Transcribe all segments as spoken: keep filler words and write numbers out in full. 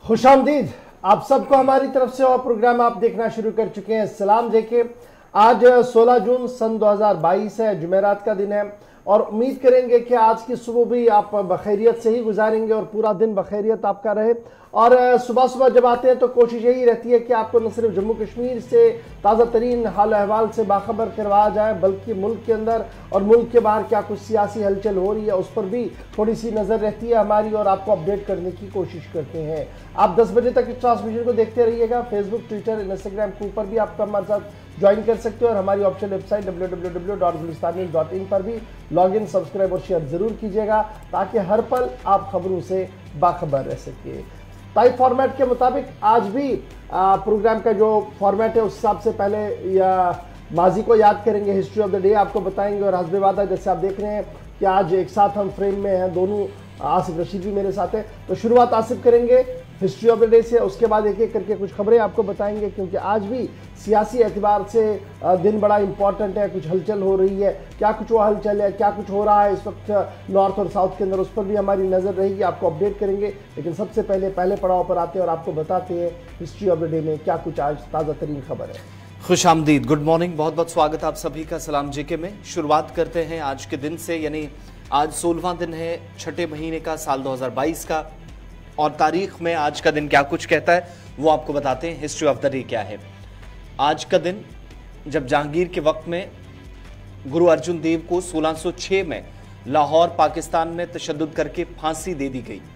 खुशामदीद आप सबको हमारी तरफ से और प्रोग्राम आप देखना शुरू कर चुके हैं। सलाम जेके आज सोलह जून सन दो हज़ार बाईस है, जुमेरात का दिन है और उम्मीद करेंगे कि आज की सुबह भी आप बखैरियत से ही गुजारेंगे और पूरा दिन बखैरियत आपका रहे। और सुबह सुबह जब आते हैं तो कोशिश यही रहती है कि आपको न सिर्फ जम्मू कश्मीर से ताज़ा तरीन हाल अहवाल से बाखबर करवाया जाए, बल्कि मुल्क के अंदर और मुल्क के बाहर क्या कुछ सियासी हलचल हो रही है उस पर भी थोड़ी सी नज़र रहती है हमारी और आपको अपडेट करने की कोशिश करते हैं। आप दस बजे तक इस ट्रांसमिशन को देखते रहिएगा। फेसबुक, ट्विटर, इंस्टाग्राम के ऊपर भी आप हमारे साथ ज्वाइन कर सकते हो और हमारी official website W W W dot Gulistan news dot in पर भी लॉग इन, सब्सक्राइब और शेयर जरूर कीजिएगा ताकि हर पल आप खबरों से बाखबर रह सके। ताई फॉर्मेट के मुताबिक आज भी आ, प्रोग्राम का जो फॉर्मेट है उस हिसाब से पहले या माजी को याद करेंगे, हिस्ट्री ऑफ द डे आपको बताएंगे और हस्बे वादा जैसे आप देख रहे हैं कि आज एक साथ हम फ्रेम में हैं, दोनों आसिफ रशीद भी मेरे साथ है। तो शुरुआत आसिफ करेंगे हिस्ट्री ऑफ द डे से, उसके बाद एक एक करके कुछ खबरें आपको बताएंगे क्योंकि आज भी सियासी एतबार से दिन बड़ा इंपॉर्टेंट है। कुछ हलचल हो रही है, क्या कुछ वो हलचल है, क्या कुछ हो रहा है इस वक्त नॉर्थ और साउथ के अंदर, उस पर भी हमारी नज़र रहेगी, आपको अपडेट करेंगे। लेकिन सबसे पहले पहले पड़ाव पर आते हैं और आपको बताते हैं हिस्ट्री ऑफ द डे में क्या कुछ आज ताज़ा तरीन खबर है। खुश आमदीद, गुड मॉर्निंग, बहुत बहुत स्वागत आप सभी का सलाम जेके में। शुरुआत करते हैं आज के दिन से, यानी आज सोलहवां दिन है छठे महीने का, साल दो हज़ार बाईस का, और तारीख में आज का दिन क्या कुछ कहता है वो आपको बताते हैं। हिस्ट्री ऑफ द डे क्या है। आज का दिन जब जहांगीर के वक्त में गुरु अर्जुन देव को सोलह सौ छह में लाहौर पाकिस्तान में तशद्दुद करके फांसी दे दी गई।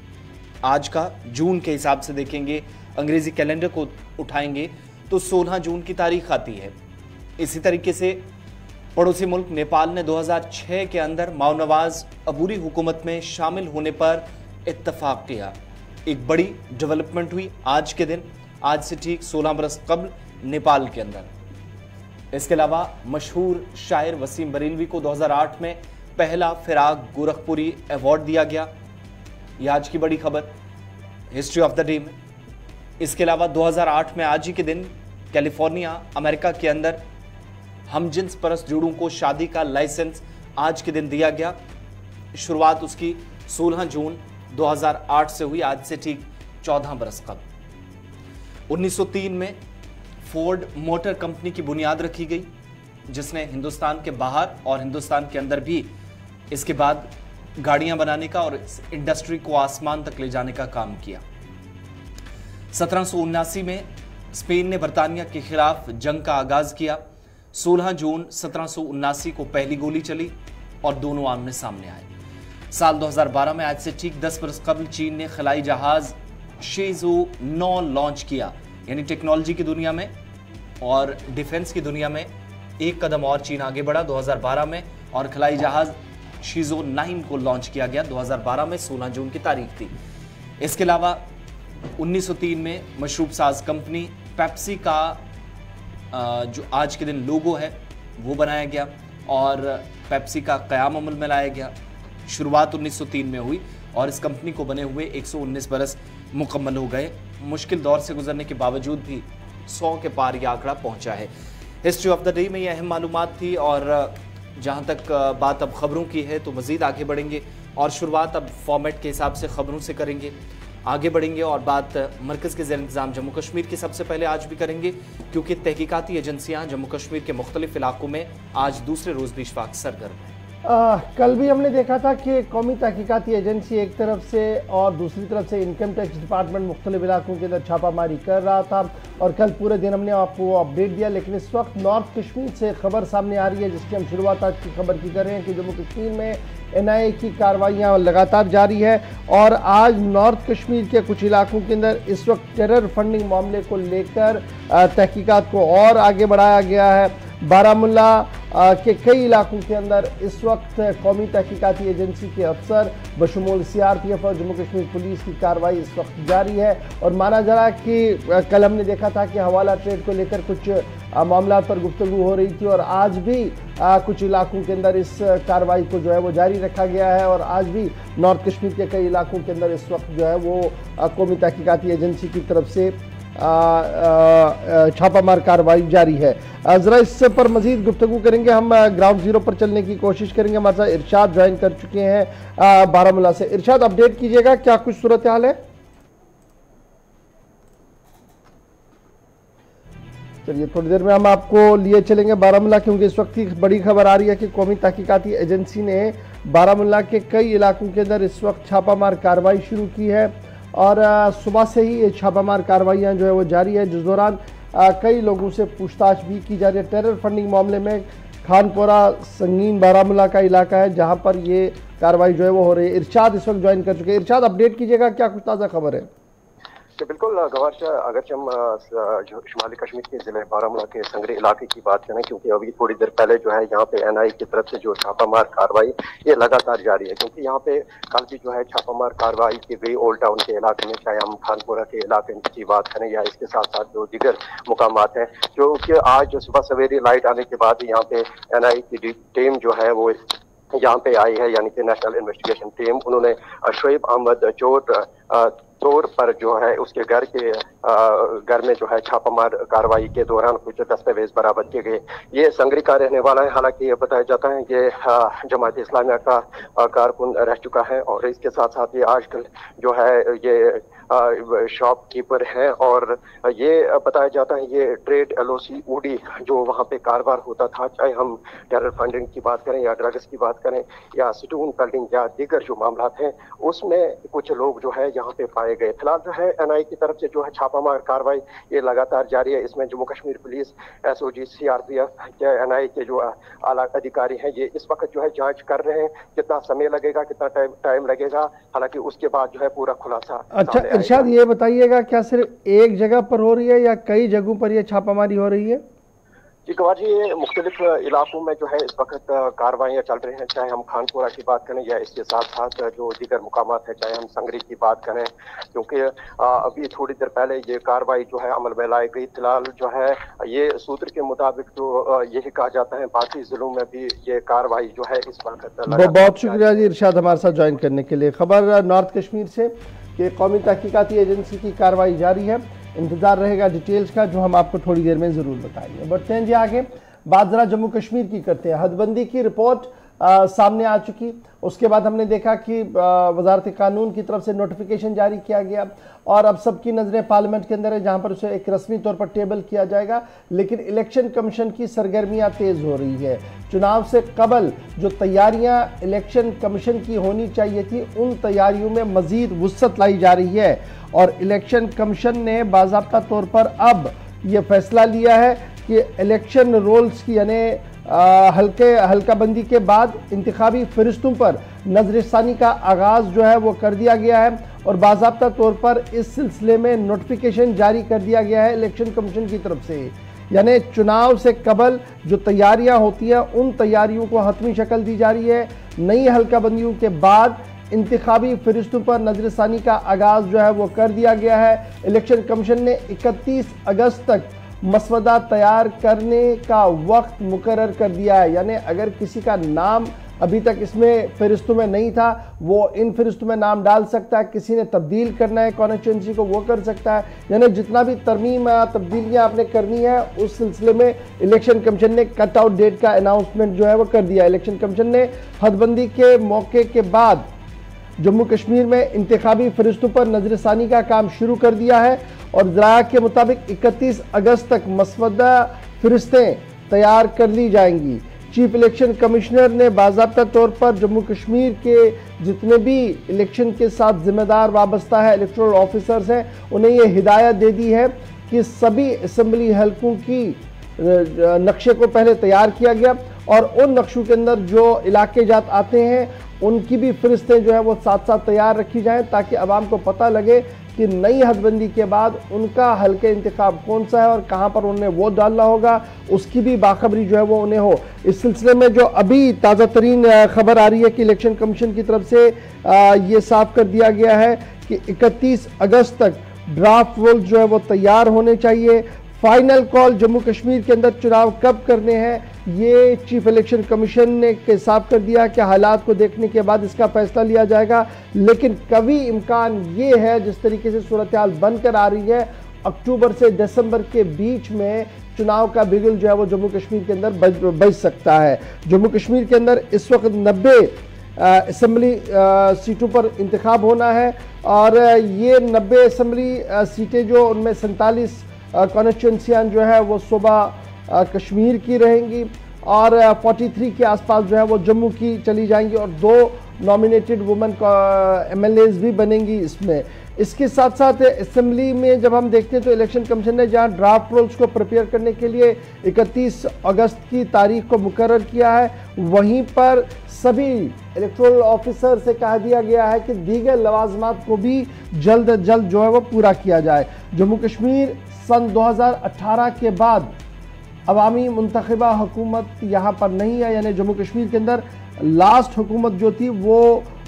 आज का जून के हिसाब से देखेंगे, अंग्रेजी कैलेंडर को उठाएंगे तो सोलह जून की तारीख आती है। इसी तरीके से पड़ोसी मुल्क नेपाल ने दो हज़ार छह के अंदर माओनवाज अबूरी हुकूमत में शामिल होने पर इत्तफाक किया। एक बड़ी डेवलपमेंट हुई आज के दिन, आज से ठीक सोलह बरस कबल नेपाल के अंदर। इसके अलावा मशहूर शायर वसीम बरेलवी को दो हज़ार आठ में पहला फिराक गोरखपुरी अवार्ड दिया गया। यह आज की बड़ी खबर हिस्ट्री ऑफ द डे में। इसके अलावा दो हज़ार आठ में आज ही के दिन कैलिफोर्निया अमेरिका के अंदर हमजिन्स परस्त जोड़ों को शादी का लाइसेंस आज के दिन दिया गया। शुरुआत उसकी सोलह जून दो हज़ार आठ से हुई, आज से ठीक चौदह बरस कबल। उन्नीस सौ तीन में फोर्ड मोटर कंपनी की बुनियाद रखी गई, जिसने हिंदुस्तान के बाहर और हिंदुस्तान के अंदर भी इसके बाद गाड़ियां बनाने का और इस इंडस्ट्री को आसमान तक ले जाने का काम किया। सत्रह सौ उन्यासी में स्पेन ने बरतानिया के खिलाफ जंग का आगाज किया। सोलह जून सत्रह सौ उन्यासी को पहली गोली चली और दोनों आमने सामने आए। साल दो हज़ार बारह में आज से ठीक दस बरस कबल चीन ने खलाई जहाज शेजो नौ लॉन्च किया, यानी टेक्नोलॉजी की दुनिया में और डिफेंस की दुनिया में एक कदम और चीन आगे बढ़ा दो हज़ार बारह में और खलाई जहाज शीजो नाइन को लॉन्च किया गया दो हज़ार बारह में, सोलह जून की तारीख थी। इसके अलावा उन्नीस सौ तीन में मशरूब साज कंपनी पेप्सी का जो आज के दिन लोगो है वो बनाया गया और पेप्सी का क़याम अमल में लाया गया। शुरुआत उन्नीस सौ तीन में हुई और इस कंपनी को बने हुए एक सौ उन्नीस बरस मुकम्मल हो गए। मुश्किल दौर से गुजरने के बावजूद भी सौ के पार यह आंकड़ा पहुंचा है। हिस्ट्री ऑफ द डे में ये अहम मालूमात थी और जहां तक बात अब खबरों की है तो मज़ीद आगे बढ़ेंगे और शुरुआत अब फॉर्मेट के हिसाब से खबरों से करेंगे, आगे बढ़ेंगे और बात मरकज़ के ज़ेर इंतज़ाम जम्मू कश्मीर की सबसे पहले आज भी करेंगे क्योंकि तहकीकाती एजेंसियाँ जम्मू कश्मीर के मुख्तलिफ इलाकों में आज दूसरे रोज़ भी इशफाक सरगर्म है। आ, कल भी हमने देखा था कि कौमी तहकीकाती एजेंसी एक तरफ से और दूसरी तरफ से इनकम टैक्स डिपार्टमेंट मुख्तलिफ इलाकों के अंदर छापामारी कर रहा था और कल पूरे दिन हमने आपको अपडेट दिया। लेकिन इस वक्त नॉर्थ कश्मीर से खबर सामने आ रही है जिसकी हम शुरुआत आज की खबर की कर रहे हैं कि जम्मू कश्मीर में एन आई ए की कार्रवाइयाँ लगातार जारी है और आज नॉर्थ कश्मीर के कुछ इलाकों के अंदर इस वक्त टेरर फंडिंग मामले को लेकर तहकीकात को और आगे बढ़ाया गया है। बारामुल्ला के कई इलाकों के अंदर इस वक्त कौमी तहकीकाती एजेंसी के अफसर बशमूल सी आर पी एफ और जम्मू कश्मीर पुलिस की कार्रवाई इस वक्त जारी है और माना जा रहा है कि कल हमने देखा था कि हवाला ट्रेड को लेकर कुछ मामला पर गुफ्तगू हो रही थी और आज भी आ, कुछ इलाकों के अंदर इस कार्रवाई को जो है वो जारी रखा गया है और आज भी नॉर्थ कश्मीर के कई इलाकों के अंदर इस वक्त जो है वो कौमी तहकीकाती एजेंसी की तरफ से छापामार कार्रवाई जारी है। जरा इससे पर मजीद गुफ्तगू करेंगे, हम ग्राउंड जीरो पर चलने की कोशिश करेंगे। हमारे साथ इरशाद ज्वाइन कर चुके हैं बारामूला से। इरशाद अपडेट कीजिएगा, क्या कुछ सूरत हाल है? चलिए थोड़ी देर में हम आपको लिए चलेंगे बारामूला, क्योंकि इस वक्त की बड़ी खबर आ रही है कि कौमी तहकीकाती एजेंसी ने बारामूला के कई इलाकों के अंदर इस वक्त छापामार कार्रवाई शुरू की है और सुबह से ही ये छापामार कार्रवाइयाँ जो है वो जारी है, जिस दौरान कई लोगों से पूछताछ भी की जा रही है। टेरर फंडिंग मामले में खानपुरा संगीन बारामूला का इलाका है जहाँ पर ये कार्रवाई जो है वो हो रही है। इरशाद इस वक्त ज्वाइन कर चुके हैं। इरशाद, अपडेट कीजिएगा, क्या कुछ ताज़ा खबर है? बिल्कुल गवार शाह, अगर हम शुमाली कश्मीर के जिले बारामूला के संगरी इलाके की बात करें, क्योंकि अभी थोड़ी देर पहले जो है यहाँ पे एनआई की तरफ से जो छापामार कार्रवाई ये लगातार जारी है, क्योंकि यहाँ पे कल भी जो है छापामार कार्रवाई की गई ओल्ड टाउन के इलाके में, चाहे हम खानपुरा के इलाके की बात करें या इसके साथ साथ जो दीगर मुकामात हैं, जो कि आज सुबह सवेरे लाइट आने के बाद यहाँ पे एनआई की टीम जो है वो यहाँ पे आई है, यानी कि नेशनल इन्वेस्टिगेशन टीम। उन्होंने शोएब अहमद चोर तौर पर जो है उसके घर के घर में जो है छापामार कार्रवाई के दौरान कुछ दस्तावेज बरामद किए गए। ये संगरी का रहने वाला है, हालांकि ये बताया जाता है कि जमात इस्लामिया का कारकुन रह चुका है और इसके साथ साथ ये आजकल जो है ये शॉपकीपर है और ये बताया जाता है ये ट्रेड एलओसी ऊडी जो वहाँ पे कारोबार होता था, चाहे हम टेरर फंडिंग की बात करें या ड्रग्स की बात करें या स्टोन पेल्टिंग या दीगर जो मामला हैं, उसमें कुछ लोग जो है यहाँ पे पाए गए। फिलहाल जो है एनआई की तरफ से जो है छापामार कार्रवाई ये लगातार जारी है। इसमें Jammu Kashmir police, SOG, CRPF के एनआई के जो आला अधिकारी हैं ये इस वक्त जो है जांच कर रहे हैं। कितना समय लगेगा, कितना टाइम टाइम लगेगा, हालांकि उसके बाद जो है पूरा खुलासा। अच्छा इरशाद, ये बताइएगा क्या सिर्फ एक जगह पर हो रही है या कई जगहों पर यह छापामारी हो रही है? जी गवार जी, ये मुख्तलिफ इलाकों में जो है इस वक्त कार्रवाइयाँ चल रही हैं, चाहे हम खानपुरा की बात करें या इसके साथ साथ जो दीगर मुकामात है, चाहे हम संगरी की बात करें, क्योंकि अभी थोड़ी देर पहले ये कार्रवाई जो है अमल में लाई गई। फिलहाल जो है ये सूत्र के मुताबिक जो यही कहा जाता है बाकी जिलों में भी ये कार्रवाई जो है इस वक्त। बहुत शुक्रिया जी इरशाद हमारे साथ ज्वाइन करने के लिए। खबर नॉर्थ कश्मीर से कि कौमी तहकीकाती एजेंसी की कार्रवाई जारी है, इंतजार रहेगा डिटेल्स का जो हम आपको थोड़ी देर में ज़रूर बताएंगे। बढ़ते हैं जी आगे, बात ज़रा जम्मू कश्मीर की करते हैं। हदबंदी की रिपोर्ट आ, सामने आ चुकी, उसके बाद हमने देखा कि वजारत कानून की तरफ से नोटिफिकेशन जारी किया गया और अब सबकी नज़रें पार्लियामेंट के अंदर है जहां पर उसे एक रस्मी तौर पर टेबल किया जाएगा। लेकिन इलेक्शन कमीशन की सरगर्मियां तेज़ हो रही है। चुनाव से कबल जो तैयारियां इलेक्शन कमीशन की होनी चाहिए थी, उन तैयारियों में मज़ीद वुसअत लाई जा रही है और इलेक्शन कमीशन ने बाज़ाब्ता तौर पर अब यह फैसला लिया है कि इलेक्शन रोल्स की यानी हल्के हल्काबंदी के बाद इंतखाबी फरिश्तों पर नजरसानी का आगाज़ जो है वो कर दिया गया है और बाज़ाब्ता तौर पर इस सिलसिले में नोटिफिकेशन जारी कर दिया गया है इलेक्शन कमीशन की तरफ से। यानी चुनाव से कबल जो तैयारियां होती हैं उन तैयारियों को हतमी शक्ल दी जा रही है। नई हल्काबंदियों के बाद इंतखाबी फरिश्तों पर नजरसानी का आगाज़ जो है वो कर दिया गया है। इलेक्शन कमीशन ने इकतीस अगस्त तक मसवदा तैयार करने का वक्त मुकर्रर कर दिया है। यानी अगर किसी का नाम अभी तक इसमें फरिश्तों में नहीं था, वो इन फरिश्तों में नाम डाल सकता है। किसी ने तब्दील करना है कॉन्स्टिट्यूंसी को, वो कर सकता है। यानी जितना भी तरमीम तब्दीलियां आपने करनी है उस सिलसिले में इलेक्शन कमीशन ने कट आउट डेट का अनाउंसमेंट जो है वो कर दिया। इलेक्शन कमीशन ने हदबंदी के मौके के बाद जम्मू कश्मीर में इंतखाबी फरिश्तों पर नजरसानी का काम शुरू कर दिया है और ज़राया के मुताबिक इकतीस अगस्त तक मसवदा फरिश्तें तैयार कर ली जाएंगी। चीफ इलेक्शन कमिश्नर ने बाज़ाब्ता तौर पर जम्मू कश्मीर के जितने भी इलेक्शन के साथ जिम्मेदार वाबस्ता है इलेक्टोरल ऑफिसर्स हैं, उन्हें ये हिदायत दे दी है कि सभी असम्बली हलकों की नक्शे को पहले तैयार किया गया और उन नक्शों के अंदर जो इलाके जात आते हैं उनकी भी फरिश्तें जो है वो साथ साथ तैयार रखी जाएं ताकि अवाम को पता लगे कि नई हदबंदी के बाद उनका हल्के इंतखाब कौन सा है और कहां पर उन्हें वोट डालना होगा, उसकी भी बाखबरी जो है वो उन्हें हो। इस सिलसिले में जो अभी ताज़ा तरीन खबर आ रही है कि इलेक्शन कमीशन की तरफ से ये साफ कर दिया गया है कि इकतीस अगस्त तक ड्राफ्ट रोल जो है वो तैयार होने चाहिए। फाइनल कॉल जम्मू कश्मीर के अंदर चुनाव कब करने हैं ये चीफ इलेक्शन कमीशन ने के साफ कर दिया कि हालात को देखने के बाद इसका फैसला लिया जाएगा। लेकिन कभी इम्कान ये है जिस तरीके से सूरत हाल बनकर आ रही है, अक्टूबर से दिसंबर के बीच में चुनाव का बिगुल जो है वो जम्मू कश्मीर के अंदर बज बज सकता है। जम्मू कश्मीर के अंदर इस वक्त नब्बे असम्बली सीटों पर इंतखाब होना है और ये नब्बे असम्बली सीटें जो उनमें सैंतालीस कॉन्स्टिट्यूंसियां जो है वो सुबह कश्मीर की रहेंगी और तैंतालीस के आसपास जो है वो जम्मू की चली जाएंगी और दो nominated women M L As भी बनेंगी इसमें। इसके साथ साथ असेंबली में जब हम देखते हैं तो इलेक्शन कमीशन ने जहां ड्राफ्ट रोल्स को प्रिपेयर करने के लिए इकतीस अगस्त की तारीख को मुकर्रर किया है, वहीं पर सभी इलेक्टोरल ऑफिसर से कहा दिया गया है कि दीगर लवाजमात को भी जल्द अज जल्द जो है वो पूरा किया जाए। जम्मू कश्मीर सन दो हज़ार अठारह के बाद अवामी मुंतखबा हुकूमत यहाँ पर नहीं है, यानी जम्मू कश्मीर के अंदर लास्ट हुकूमत जो थी वो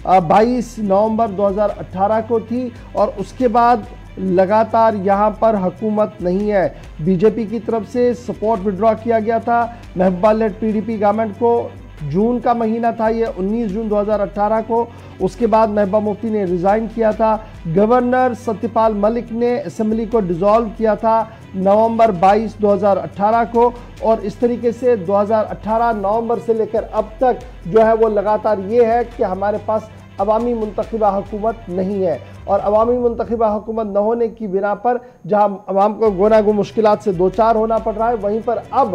बाईस नवंबर दो हज़ार अठारह को थी और उसके बाद लगातार यहाँ पर हुकूमत नहीं है। बीजेपी की तरफ से सपोर्ट विड्रॉ किया गया था महबूबा लेड पीडीपी गवर्नमेंट को, जून का महीना था ये उन्नीस जून दो हज़ार अठारह को। उसके बाद महबूबा मुफ्ती ने रिज़ाइन किया था, गवर्नर सत्यपाल मलिक ने असेंबली को डिसॉल्व किया था नवंबर बाईस दो हज़ार अठारह को और इस तरीके से दो हज़ार अठारह नवंबर से लेकर अब तक जो है वो लगातार ये है कि हमारे पास अवामी मुंतखबा हुकूमत नहीं है और अवामी मुंतखबा हुकूमत न होने की बिना पर जहां अवाम को गोना गो मुश्किलात से दो चार होना पड़ रहा है, वहीं पर अब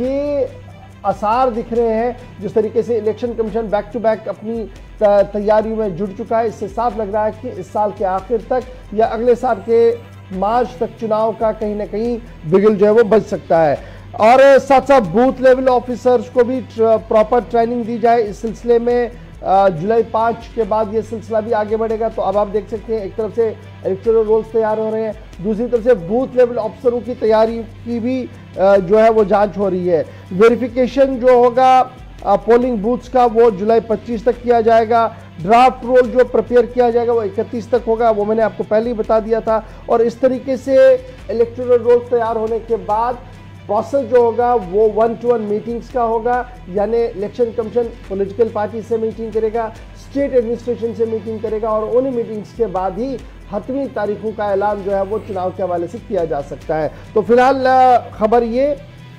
ये आसार दिख रहे हैं जिस तरीके से election commission back to back अपनी तैयारियों में जुट चुका है। इससे साफ लग रहा है कि इस साल के आखिर तक या अगले साल के मार्च तक चुनाव का कहीं ना कहीं बिगुल जो है वो बच सकता है। और साथ साथ बूथ लेवल ऑफिसर्स को भी प्रॉपर ट्रेनिंग दी जाए। इस सिलसिले में जुलाई पाँच के बाद ये सिलसिला भी आगे बढ़ेगा। तो अब आप देख सकते हैं एक तरफ से इलेक्टोरल रोल्स तैयार हो रहे हैं, दूसरी तरफ से बूथ लेवल ऑफिसरों की तैयारी की भी जो है वो जांच हो रही है। वेरिफिकेशन जो होगा पोलिंग बूथ्स का वो जुलाई पच्चीस तक किया जाएगा। ड्राफ्ट रोल जो प्रिपेयर किया जाएगा वो इकतीस तक होगा, वो मैंने आपको पहले ही बता दिया था। और इस तरीके से इलेक्टोरल रोल तैयार होने के बाद प्रोसेस जो होगा वो वन टू वन मीटिंग्स का होगा, यानी इलेक्शन कमीशन पॉलिटिकल पार्टी से मीटिंग करेगा, स्टेट एडमिनिस्ट्रेशन से मीटिंग करेगा और उन्हीं मीटिंग्स के बाद ही हतमी तारीखों का ऐलान जो है वो चुनाव के हवाले से किया जा सकता है। तो फिलहाल खबर ये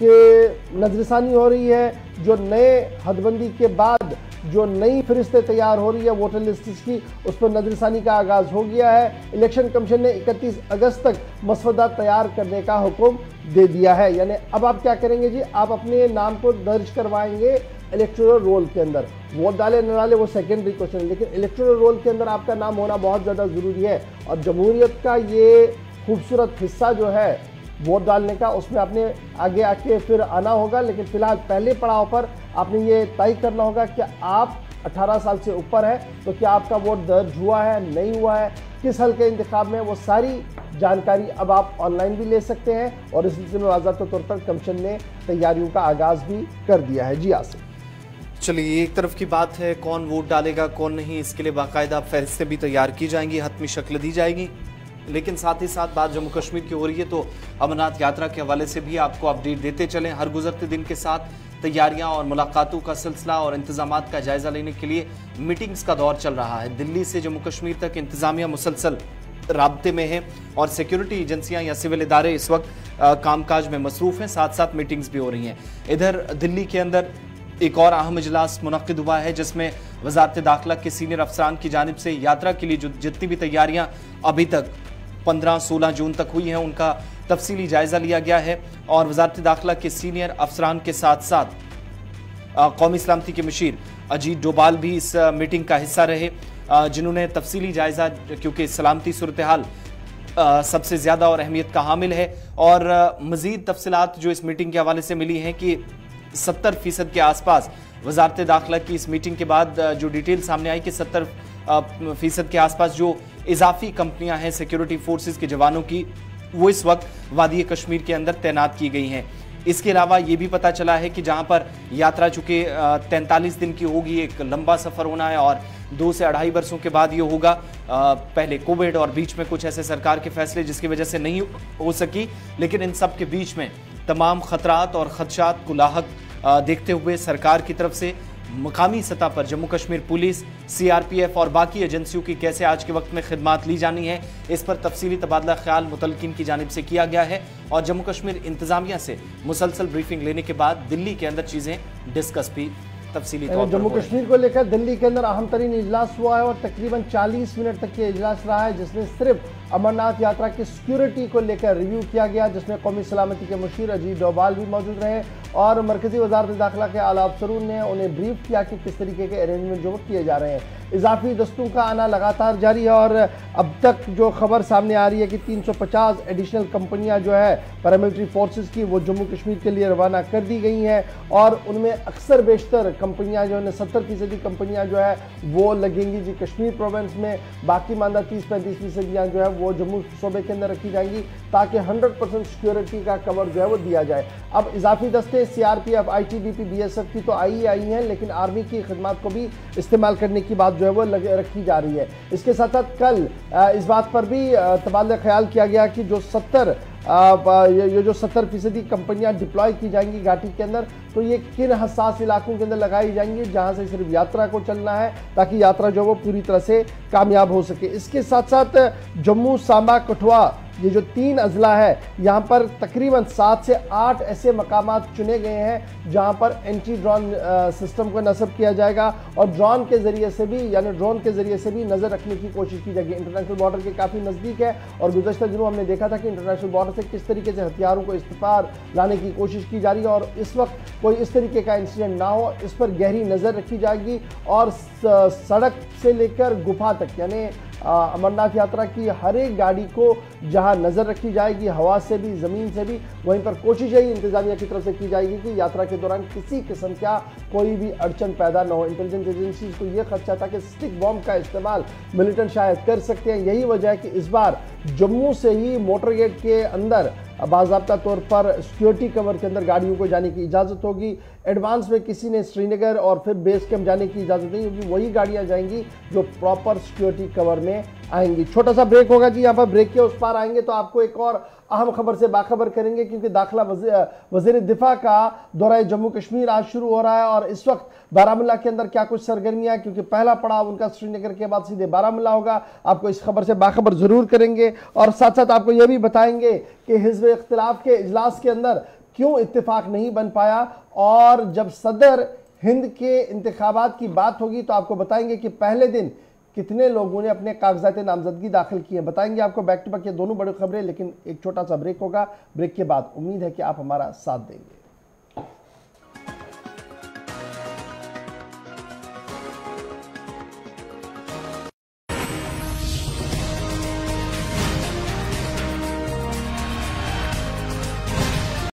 कि नजरसानी हो रही है, जो नए हदबंदी के बाद जो नई फरिश्ते तैयार हो रही है वोटर लिस्ट की, उस पर नजरसानी का आगाज हो गया है। इलेक्शन कमीशन ने इकतीस अगस्त तक मसवदा तैयार करने का हुक्म दे दिया है। यानी अब आप क्या करेंगे जी, आप अपने नाम को दर्ज करवाएंगे इलेक्टोरल रोल के अंदर। वोट डाले न डाले वो सेकेंडरी क्वेश्चन, लेकिन इलेक्टोरल रोल के अंदर आपका नाम होना बहुत ज़्यादा ज़रूरी है। और जमहूरियत का ये खूबसूरत हिस्सा जो है वोट डालने का, उसमें आपने आगे आके फिर आना होगा। लेकिन फिलहाल पहले पड़ाव पर आपने ये तय करना होगा कि आप अठारह साल से ऊपर है तो क्या आपका वोट दर्ज हुआ है, नहीं हुआ है, किस हल के इंतखाब में, वो सारी जानकारी अब आप ऑनलाइन भी ले सकते हैं। और इस सिलसिले में वाज़ह तौर पर कमीशन ने तैयारियों का आगाज़ भी कर दिया है। जी आसिफ, चलिए, एक तरफ की बात है कौन वोट डालेगा कौन नहीं, इसके लिए बाकायदा फहरिस्तें भी तैयार की जाएंगी, हतमी शक्ल दी जाएगी। लेकिन साथ ही साथ बात जम्मू कश्मीर की हो रही है तो अमरनाथ यात्रा के हवाले से भी आपको अपडेट देते चलें। हर गुजरते दिन के साथ तैयारियां और मुलाकातों का सिलसिला और इंतजामात का जायजा लेने के लिए मीटिंग्स का दौर चल रहा है। दिल्ली से जम्मू कश्मीर तक इंतजामिया मुसलसल राब्ते में है और सिक्योरिटी एजेंसियां या सिविल इदारे इस वक्त कामकाज में मसरूफ हैं, साथ साथ मीटिंग्स भी हो रही हैं। इधर दिल्ली के अंदर एक और अहम इजलास मुनक्किद हुआ है जिसमें वजारत दाखिला के सीनियर अफसरान की जानिब से यात्रा के लिए जो जितनी भी तैयारियां अभी तक पंद्रह सोलह जून तक हुई हैं उनका तफसीली जायजा लिया गया है। और वजारत दाखिला के सीनियर अफसरान के साथ साथ कौमी सलामती के मशीर अजीत डोभाल भी इस मीटिंग का हिस्सा रहे, जिन्होंने तफसीली जायजा, क्योंकि सलामती सूरत हाल सबसे ज़्यादा और अहमियत का हामिल है। और मज़ीद तफसीलात जो इस मीटिंग के हवाले से मिली हैं कि सत्तर फीसद के आसपास वजारत दाखिला की इस मीटिंग के बाद जो डिटेल सामने आई कि सत्तर फीसद के आसपास जो इजाफी कंपनियां हैं सिक्योरिटी फोर्सेस के जवानों की, वो इस वक्त वादी कश्मीर के अंदर तैनात की गई हैं। इसके अलावा ये भी पता चला है कि जहां पर यात्रा चूंकि तैंतालीस दिन की होगी, एक लंबा सफ़र होना है और दो से अढ़ाई वर्षों के बाद ये होगा। पहले कोविड और बीच में कुछ ऐसे सरकार के फैसले जिसकी वजह से नहीं हो सकी, लेकिन इन सब के बीच में तमाम खतरात और खदशात को लाहक देखते हुए सरकार की तरफ से मकामी सतह पर जम्मू कश्मीर पुलिस, सीआरपीएफ और बाकी एजेंसियों की कैसे आज के वक्त में खिदमात ली जानी है, इस पर तफसीली तबादला ख्याल मुतलकिन की जानिब से किया गया है। और जम्मू कश्मीर इंतजामिया से मुसलसल ब्रीफिंग लेने के बाद दिल्ली के अंदर चीज़ें डिस्कस भी तफसीली तौर पर जम्मू कश्मीर को लेकर दिल्ली के अंदर अहम तरीन इजलास हुआ है और तकरीबन चालीस मिनट तक ये इजलास रहा है, जिसमें सिर्फ अमरनाथ यात्रा की सिक्योरिटी को लेकर रिव्यू किया गया, जिसमें कौमी सलामती के मुशीर अजीत डोभाल भी मौजूद रहे और मरकजी वजारत दाखिला के आला अफसरों ने उन्हें ब्रीफ किया कि किस तरीके के अरेंजमेंट जो किए जा रहे हैं। इजाफी दस्तों का आना लगातार जारी है और अब तक जो खबर सामने आ रही है कि तीन सौ पचास एडिशनल कंपनियां जो है पैरामिलिट्री फोर्सेस की वो जम्मू कश्मीर के लिए रवाना कर दी गई हैं और उनमें अक्सर बेशतर कंपनियां जो है सत्तर फीसदी कंपनियां जो है वो लगेंगी जी कश्मीर प्रोविंस में, बाकी मानदा तीस पैंतीस फीसदियाँ जो है वो जम्मू सूबे के अंदर रखी जाएंगी ताकि हंड्रेड परसेंट सिक्योरिटी का कवर जो है वो दिया जाए। अब इजाफी दस्ते C R P F, I T B P, B S F की तो आई आई हैं, लेकिन आर्मी की खिदमत को भी इस्तेमाल करने की बात जो है वो रखी जा रही है। इसके साथ साथ कल इस बात पर भी तबादला ख्याल किया गया कि जो सत्तर ये जो सत्तर फीसदी कंपनियां डिप्लॉय की जाएंगी घाटी के अंदर, तो ये किन हसास इलाकों के अंदर लगाई जाएंगी जहां से सिर्फ यात्रा को चलना है ताकि यात्रा जो वो पूरी तरह से कामयाब हो सके। इसके साथ साथ जम्मू, सांबा, कठुआ ये जो तीन अजला है यहाँ पर तकरीबन सात से आठ ऐसे मकामात चुने गए हैं जहाँ पर एंटी ड्रोन सिस्टम को नस्ब किया जाएगा और ड्रोन के जरिए से भी यानी ड्रोन के जरिए से भी नज़र रखने की कोशिश की जाएगी। इंटरनेशनल बॉर्डर के काफ़ी नज़दीक है और गुज़श्ता दिनों हमने देखा था कि इंटरनेशनल बॉर्डर से किस तरीके से हथियारों को इस्तेफार लाने की कोशिश की जा रही है और इस वक्त कोई इस तरीके का इंसिडेंट ना हो, इस पर गहरी नज़र रखी जाएगी और सड़क से लेकर गुफा तक यानी अमरनाथ यात्रा की हर एक गाड़ी को जहां नज़र रखी जाएगी, हवा से भी ज़मीन से भी, वहीं पर कोशिश यही इंतजामिया की तरफ से की जाएगी कि यात्रा के दौरान किसी किस्म का कोई भी अड़चन पैदा न हो। इंटेलिजेंस एजेंसीज को यह खदशा था कि स्टिक बॉम्ब का इस्तेमाल मिलिटेंट शायद कर सकते हैं। यही वजह है कि इस बार जम्मू से ही मोटर गेट के अंदर बाज़ाब्ता तौर पर सिक्योरिटी कवर के अंदर गाड़ियों को जाने की इजाज़त होगी। एडवांस में किसी ने श्रीनगर और फिर बेस कैंप जाने की इजाज़त नहीं होगी, वही गाड़ियां जाएंगी जो प्रॉपर सिक्योरिटी कवर में आएंगी। छोटा सा ब्रेक होगा जी, यहाँ पर ब्रेक के उस पार आएंगे तो आपको एक और अहम खबर से बाखबर करेंगे क्योंकि दाखिला वज़ीर दिफा का दौरा जम्मू कश्मीर आज शुरू हो रहा है और इस वक्त बारामूला के अंदर क्या कुछ सरगर्मियां, क्योंकि पहला पड़ाव उनका श्रीनगर के बाद सीधे बारामूला होगा। आपको इस खबर से बाखबर जरूर करेंगे और साथ साथ आपको यह भी बताएंगे कि हिज़्ब इख्तिलाफ के इजलास के अंदर क्यों इत्तेफाक नहीं बन पाया और जब सदर हिंद के इंतखाबात की बात होगी तो आपको बताएंगे कि पहले दिन कितने लोगों ने अपने कागजात नामजदगी दाखिल किए। बताएंगे आपको बैक टू बैक ये दोनों बड़ी खबरें, लेकिन एक छोटा सा ब्रेक होगा। ब्रेक के बाद उम्मीद है कि आप हमारा साथ देंगे।